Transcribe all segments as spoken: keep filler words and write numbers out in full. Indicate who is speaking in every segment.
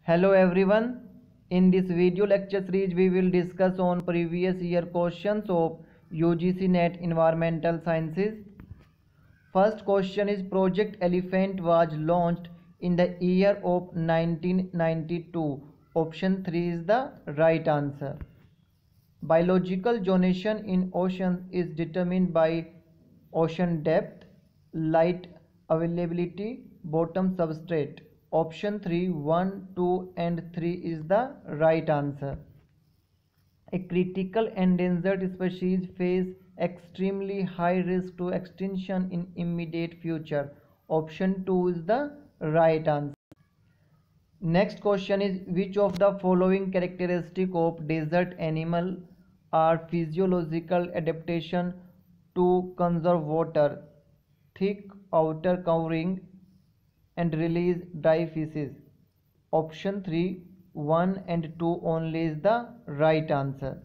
Speaker 1: Hello everyone. In this video lecture series we will discuss on previous year questions of U G C NET Environmental Sciences. First question is Project Elephant was launched in the year of nineteen ninety-two. Option three is the right answer. Biological zonation in oceans is determined by ocean depth, light availability, bottom substrate. Option three, one, two and three is the right answer. A critical endangered species face extremely high risk to extinction in immediate future. Option two is the right answer. Next question is which of the following characteristic of desert animal are physiological adaptation to conserve water? Thick outer covering and release dry feces. Option three, one and two only is the right answer.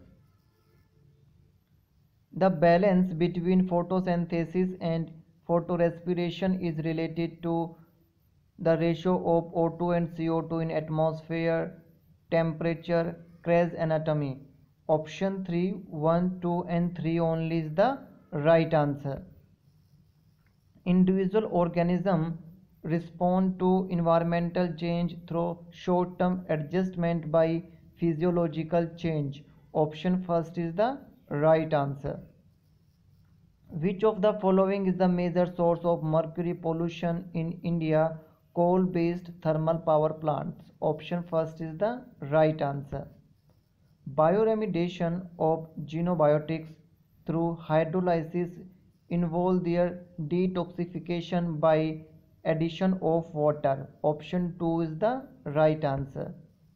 Speaker 1: The balance between photosynthesis and photorespiration is related to the ratio of O two and C O two in atmosphere, temperature, Krebs anatomy. Option three, one, two and three only is the right answer. Individual organisms respond to environmental change through short-term adjustment by physiological change. Option first is the right answer. Which of the following is the major source of mercury pollution in India? Coal-based thermal power plants. Option first is the right answer. Bioremediation of xenobiotics through hydrolysis involve their detoxification by addition of water. Option two is the right answer.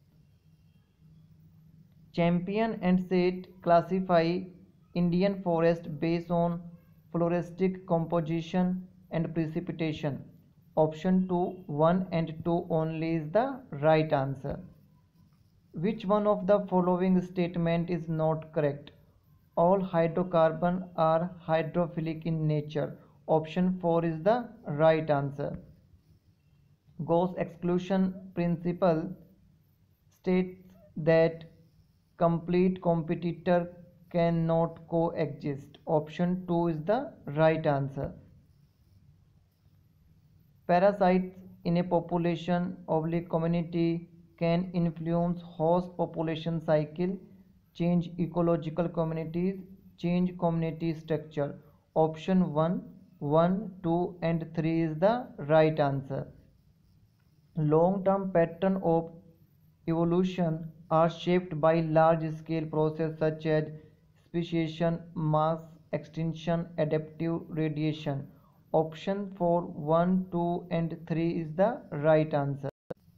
Speaker 1: Champion and Set classify Indian forest based on floristic composition and precipitation. Option two, one and two only is the right answer. Which one of the following statement is not correct? All hydrocarbons are hydrophilic in nature. Option four is the right answer. Gauss exclusion principle states that complete competitor cannot coexist. Option two is the right answer. Parasites in a population oblique community can influence host population cycle, change ecological communities, change community structure. Option one, one, two and three is the right answer. Long-term pattern of evolution are shaped by large-scale processes such as speciation, mass extinction, adaptive radiation. Option four, one, two and three is the right answer.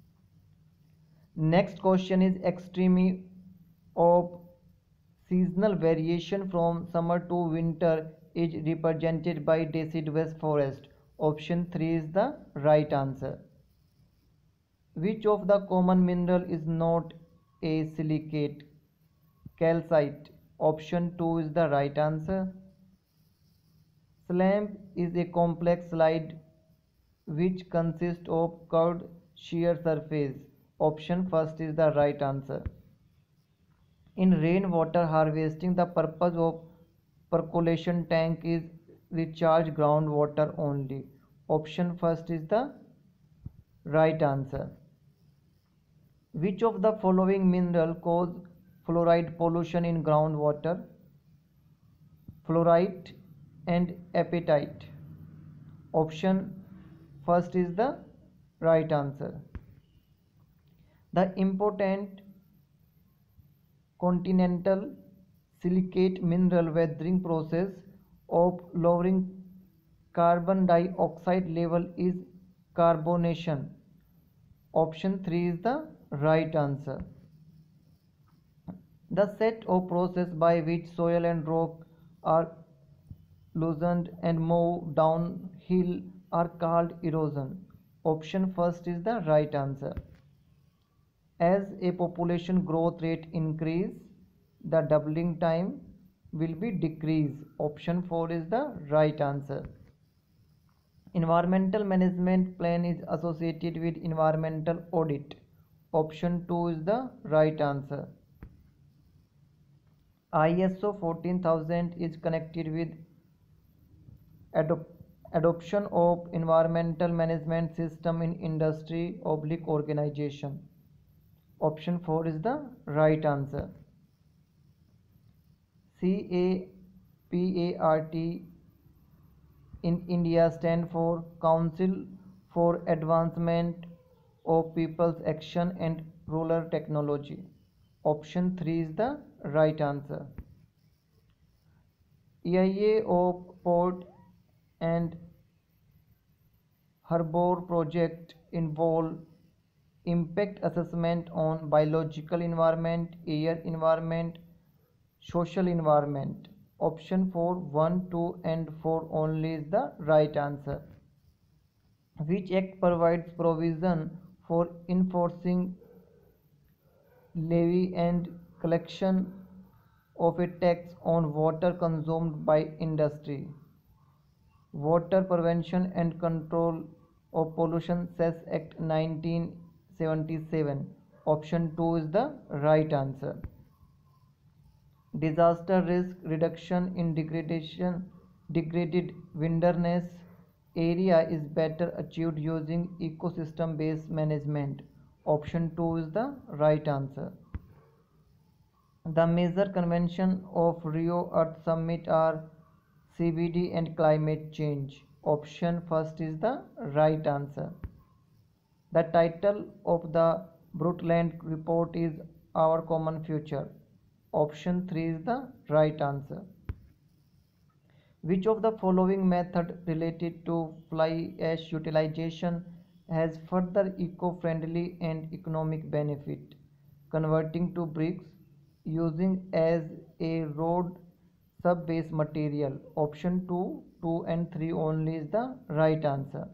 Speaker 1: Next question is extreme of seasonal variation from summer to winter is represented by deciduous forest. Option three is the right answer. Which of the common mineral is not a silicate? Calcite. Option two is the right answer. Slab is a complex slide which consists of curved shear surface. Option first is the right answer. In rainwater harvesting, the purpose of percolation tank is recharge groundwater only. Option first is the right answer. Which of the following mineral cause fluoride pollution in groundwater? Fluorite and apatite. Option first is the right answer. The important continental silicate mineral weathering process of lowering carbon dioxide level is carbonation. Option three is the right answer. The set of processes by which soil and rock are loosened and move downhill are called erosion. Option first is the right answer. As a population growth rate increase, the doubling time will be decreased. Option four is the right answer. Environmental management plan is associated with environmental audit. Option two is the right answer. I S O fourteen thousand is connected with adop adoption of environmental management system in industry oblique organization. Option four is the right answer. CAPART in India stand for Council for Advancement of People's Action and Rural Technology. Option three is the right answer. E I A of Port and Harbour project involve impact assessment on biological environment, air environment, social environment. Option four, one, two and four only is the right answer. Which act provides provision for enforcing levy and collection of a tax on water consumed by industry? Water Prevention and Control of Pollution Cess Act nineteen seventy-seven. Option two is the right answer. Disaster risk reduction in degradation degraded wilderness area is better achieved using ecosystem based management. Option two is the right answer. The major convention of Rio Earth Summit are C B D and climate change. Option first is the right answer. The title of the Brundtland report is Our Common Future. Option three is the right answer. Which of the following method related to fly ash utilization has further eco-friendly and economic benefit? Converting to bricks, using as a road sub-base material. Option two, two and three only is the right answer.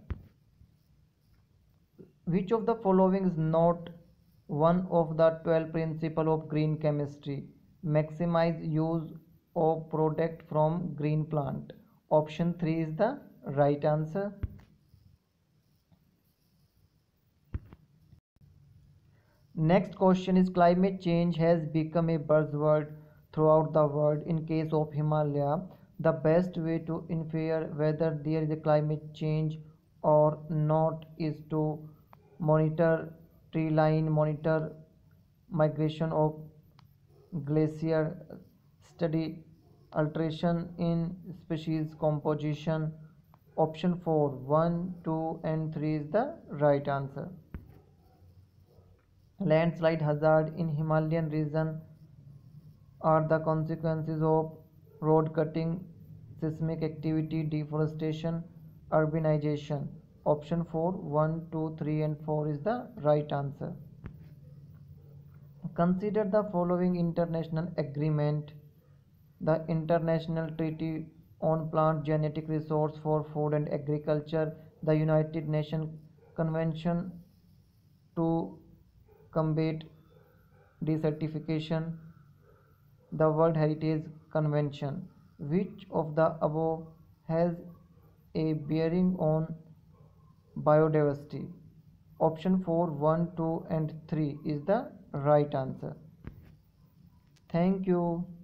Speaker 1: Which of the following is not one of the twelve principles of green chemistry? Maximize use of product from green plant. Option three is the right answer. Next question is climate change has become a buzzword throughout the world. In case of Himalaya, the best way to infer whether there is a climate change or not is to monitor tree line, monitor migration of glacier, study alteration in species composition. Option four, one, two and three is the right answer. Landslide hazard in Himalayan region are the consequences of road cutting, seismic activity, deforestation, urbanization. Option four, one, two, three and four is the right answer. Consider the following international agreement: the International Treaty on Plant Genetic Resource for Food and Agriculture, the United Nations Convention to combat desertification, the World Heritage Convention. Which of the above has a bearing on biodiversity? Option four, one, two and three is the right answer. Thank you.